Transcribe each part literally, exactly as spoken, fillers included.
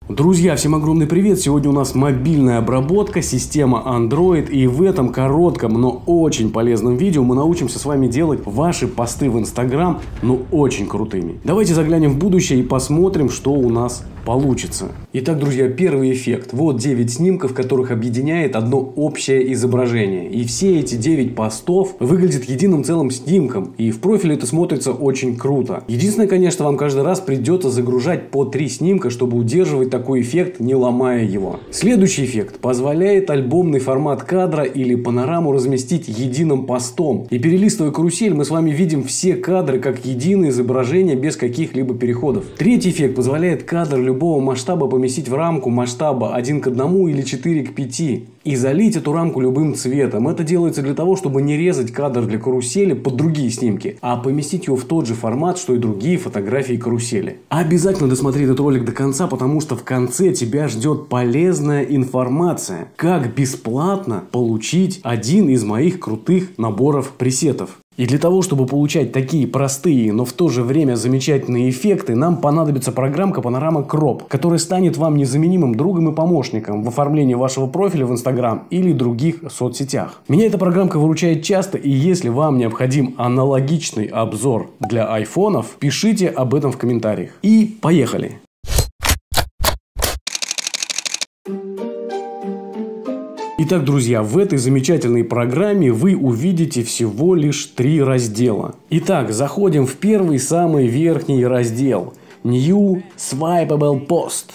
Друзья, всем огромный привет! Сегодня у нас мобильная обработка, система Android, и в этом коротком, но очень полезном видео мы научимся с вами делать ваши посты в Instagram, ну очень крутыми. Давайте заглянем в будущее и посмотрим, что у нас получится. Итак, друзья, первый эффект. Вот девять снимков, которых объединяет одно общее изображение. И все эти девять постов выглядят единым целым снимком, и в профиле это смотрится очень круто. Единственное, конечно, вам каждый раз придется загружать по три снимка, чтобы удерживать такой эффект, не ломая его. Следующий эффект позволяет альбомный формат кадра или панораму разместить единым постом. И перелистывая карусель, мы с вами видим все кадры как единое изображение без каких-либо переходов. Третий эффект позволяет кадр любого масштаба поместить в рамку масштаба один к одному или четыре к пяти. И залить эту рамку любым цветом. Это делается для того, чтобы не резать кадр для карусели под другие снимки, а поместить его в тот же формат, что и другие фотографии карусели. Обязательно досмотри этот ролик до конца, потому что в конце тебя ждет полезная информация, как бесплатно получить один из моих крутых наборов пресетов. И для того, чтобы получать такие простые, но в то же время замечательные эффекты, нам понадобится программка Panorama Crop, которая станет вам незаменимым другом и помощником в оформлении вашего профиля в Instagram или других соцсетях. Меня эта программка выручает часто, и если вам необходим аналогичный обзор для айфонов, пишите об этом в комментариях. И поехали! Итак, друзья, в этой замечательной программе вы увидите всего лишь три раздела. Итак, заходим в первый, самый верхний раздел. New Swipeable Post.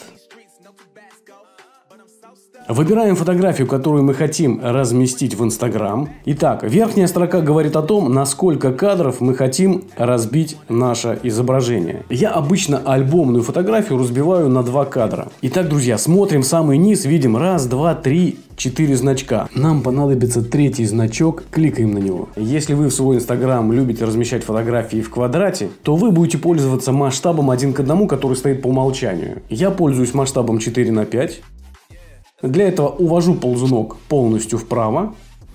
Выбираем фотографию, которую мы хотим разместить в Instagram. Итак, верхняя строка говорит о том, на сколько кадров мы хотим разбить наше изображение. Я обычно альбомную фотографию разбиваю на два кадра. Итак, друзья, смотрим самый низ, видим раз, два, три, четыре значка. Нам понадобится третий значок, кликаем на него. Если вы в свой Instagram любите размещать фотографии в квадрате, то вы будете пользоваться масштабом один к одному, который стоит по умолчанию. Я пользуюсь масштабом четыре на пять. Для этого увожу ползунок полностью вправо.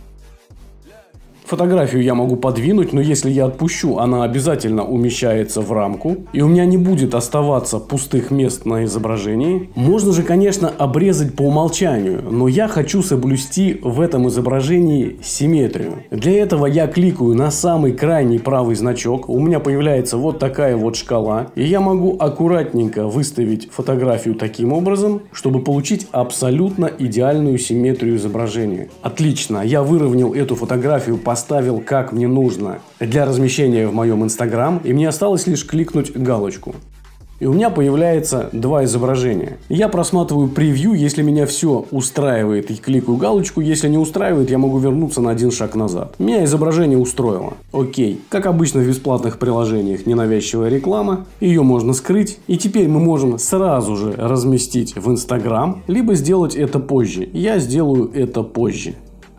Фотографию я могу подвинуть, но если я отпущу, она обязательно умещается в рамку. И у меня не будет оставаться пустых мест на изображении. Можно же, конечно, обрезать по умолчанию, но я хочу соблюсти в этом изображении симметрию. Для этого я кликаю на самый крайний правый значок. У меня появляется вот такая вот шкала. И я могу аккуратненько выставить фотографию таким образом, чтобы получить абсолютно идеальную симметрию изображения. Отлично, я выровнял эту фотографию по поставил как мне нужно для размещения в моем Instagram, и мне осталось лишь кликнуть галочку. И у меня появляется два изображения. Я просматриваю превью, если меня все устраивает, и кликаю галочку. Если не устраивает, я могу вернуться на один шаг назад. Меня изображение устроило. Окей. Как обычно в бесплатных приложениях, ненавязчивая реклама. Ее можно скрыть. И теперь мы можем сразу же разместить в Instagram, либо сделать это позже. Я сделаю это позже.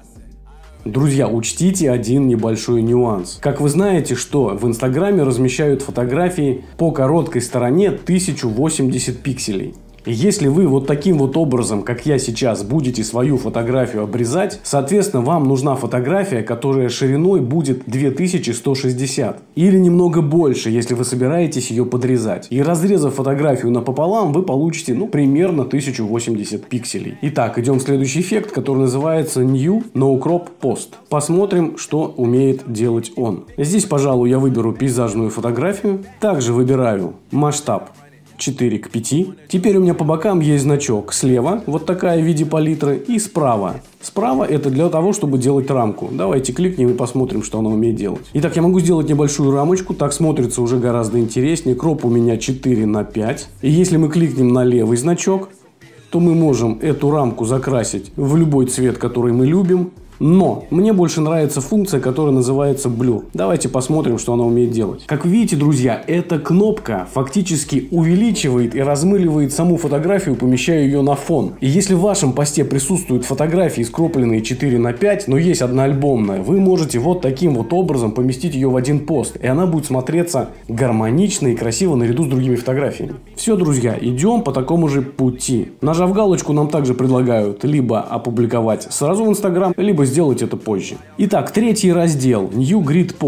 Друзья, учтите один небольшой нюанс. Как вы знаете, что в Инстаграме размещают фотографии по короткой стороне тысяча восемьдесят пикселей. И если вы вот таким вот образом, как я сейчас, будете свою фотографию обрезать, соответственно, вам нужна фотография, которая шириной будет две тысячи сто шестьдесят. Или немного больше, если вы собираетесь ее подрезать. И разрезав фотографию напополам, вы получите, ну, примерно тысячу восемьдесят пикселей. Итак, идем в следующий эффект, который называется New No Crop Post. Посмотрим, что умеет делать он. Здесь, пожалуй, я выберу пейзажную фотографию. Также выбираю масштаб четыре к пяти. Теперь у меня по бокам есть значок. Слева вот такая в виде палитры, и справа. Справа это для того, чтобы делать рамку. Давайте кликнем и посмотрим, что она умеет делать. Итак, я могу сделать небольшую рамочку. Так смотрится уже гораздо интереснее. Кроп у меня четыре на пять. И если мы кликнем на левый значок, то мы можем эту рамку закрасить в любой цвет, который мы любим. Но мне больше нравится функция, которая называется Blur. Давайте посмотрим, что она умеет делать. Как вы видите, друзья, эта кнопка фактически увеличивает и размыливает саму фотографию, помещая ее на фон. И если в вашем посте присутствуют фотографии, скропленные четыре на пять, но есть одна альбомная, вы можете вот таким вот образом поместить ее в один пост. И она будет смотреться гармонично и красиво наряду с другими фотографиями. Все, друзья, идем по такому же пути. Нажав галочку, нам также предлагают либо опубликовать сразу в Instagram, либо сделать это позже. Итак, третий раздел New Grid Post.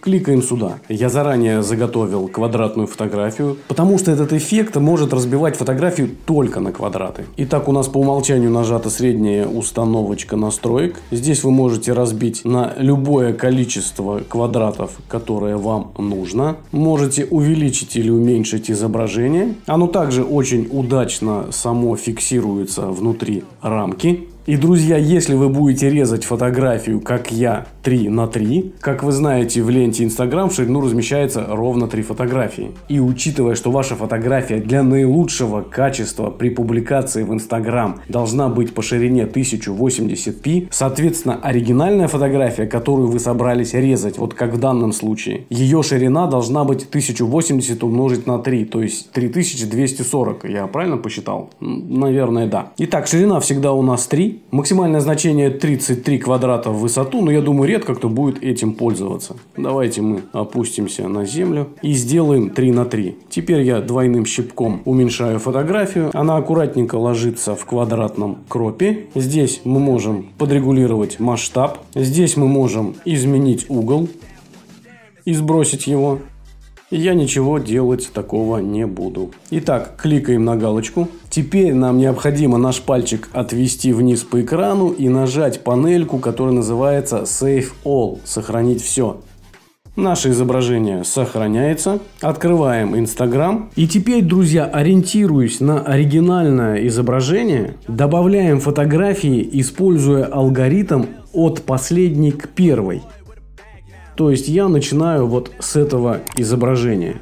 Кликаем сюда. Я заранее заготовил квадратную фотографию, потому что этот эффект может разбивать фотографию только на квадраты. Итак, у нас по умолчанию нажата средняя установочка настроек. Здесь вы можете разбить на любое количество квадратов, которое вам нужно. Можете увеличить или уменьшить изображение. Оно также очень удачно само фиксируется внутри рамки. И, друзья, если вы будете резать фотографию, как я, три на три, как вы знаете, в ленте Instagram в ширину размещается ровно три фотографии. И учитывая, что ваша фотография для наилучшего качества при публикации в Instagram должна быть по ширине тысяча восемьдесят пи, соответственно, оригинальная фотография, которую вы собрались резать, вот как в данном случае, ее ширина должна быть тысяча восемьдесят умножить на три, то есть три тысячи двести сорок. Я правильно посчитал? Наверное, да. Итак, ширина всегда у нас три. Максимальное значение тридцать три квадрата в высоту, но я думаю, редко кто будет этим пользоваться. Давайте мы опустимся на землю и сделаем три на три. Теперь я двойным щипком уменьшаю фотографию. Она аккуратненько ложится в квадратном кропе. Здесь мы можем подрегулировать масштаб. Здесь мы можем изменить угол и сбросить его. Я ничего делать такого не буду. Итак, кликаем на галочку. Теперь нам необходимо наш пальчик отвести вниз по экрану и нажать панельку, которая называется Save All. Сохранить все. Наше изображение сохраняется. Открываем Instagram. И теперь, друзья, ориентируясь на оригинальное изображение, добавляем фотографии, используя алгоритм от последней к первой. То есть я начинаю вот с этого изображения.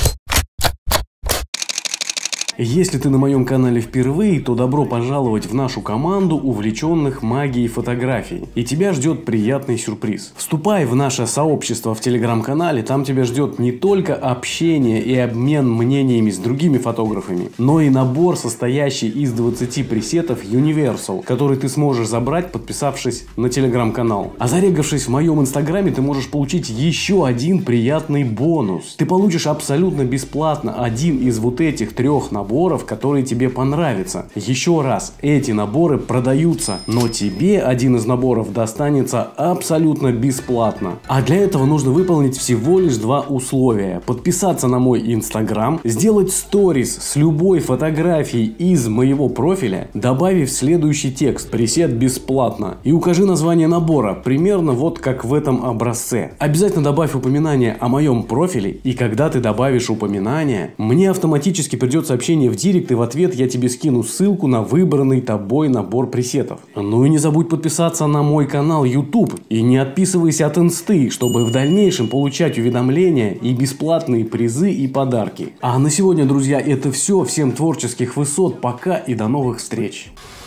Если ты на моем канале впервые, то добро пожаловать в нашу команду увлеченных магией фотографий. И тебя ждет приятный сюрприз. Вступай в наше сообщество в телеграм-канале, там тебя ждет не только общение и обмен мнениями с другими фотографами, но и набор, состоящий из двадцати пресетов Universal, который ты сможешь забрать, подписавшись на телеграм-канал. А зарегавшись в моем инстаграме, ты можешь получить еще один приятный бонус. Ты получишь абсолютно бесплатно один из вот этих трех наборов. наборов, которые тебе понравятся. Еще раз, эти наборы продаются, но тебе один из наборов достанется абсолютно бесплатно. А для этого нужно выполнить всего лишь два условия. Подписаться на мой инстаграм, сделать сторис с любой фотографией из моего профиля, добавив следующий текст: пресет бесплатно, и укажи название набора, примерно вот как в этом образце. Обязательно добавь упоминание о моем профиле, и когда ты добавишь упоминание, мне автоматически придет сообщение в директ, и в ответ я тебе скину ссылку на выбранный тобой набор пресетов. Ну и не забудь подписаться на мой канал YouTube и не отписывайся от инсты, чтобы в дальнейшем получать уведомления и бесплатные призы и подарки. А на сегодня, друзья, это все. Всем творческих высот, пока и до новых встреч.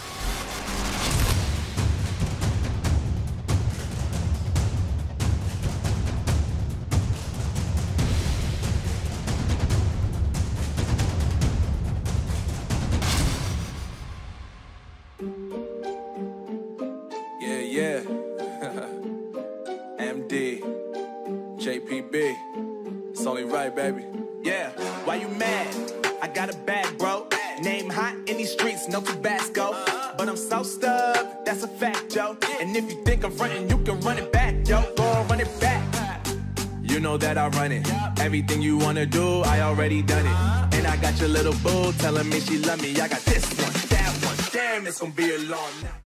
Yeah, M D, J P B, it's only right, baby. Yeah, why you mad? I got a bag, bro. Name hot in these streets, no Tabasco. But I'm so stubbed, that's a fact, yo. And if you think I'm running, you can run it back, yo. Go on, run it back. You know that I run it. Everything you wanna do, I already done it. And I got your little boo telling me she love me. I got this one, that one. Damn, it's gonna be a long night.